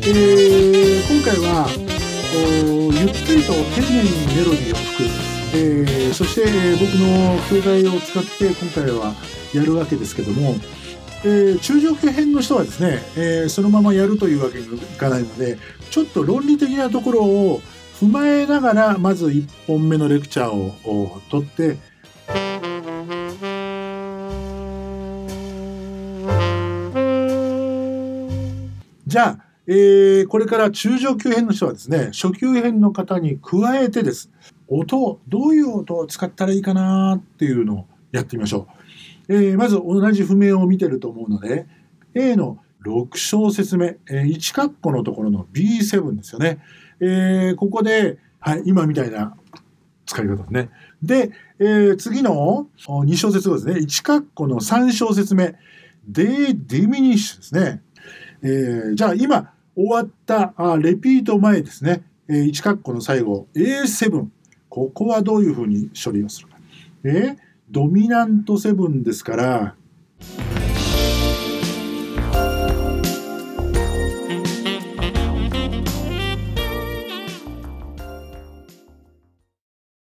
今回はゆっくりと丁寧にメロディーを吹く、そして、僕の教材を使って今回はやるわけですけども、中上級編の人はですね、そのままやるというわけにいかないので、ちょっと論理的なところを踏まえながらまず1本目のレクチャーを取って、じゃあ、これから中上級編の人はですね、初級編の方に加えてです、どういう音を使ったらいいかなっていうのをやってみましょう。まず同じ譜面を見てると思うので、A の6小節目、1カッコのところの B7 ですよね。ここで、はい、今みたいな使い方ですね。で、次の2小節後ですね、1カッコの3小節目、ディミニッシュですね。じゃあ今終わったレピート前ですね、1カッコの最後 A7、 ここはどういうふうに処理をするか。ドミナント7ですから、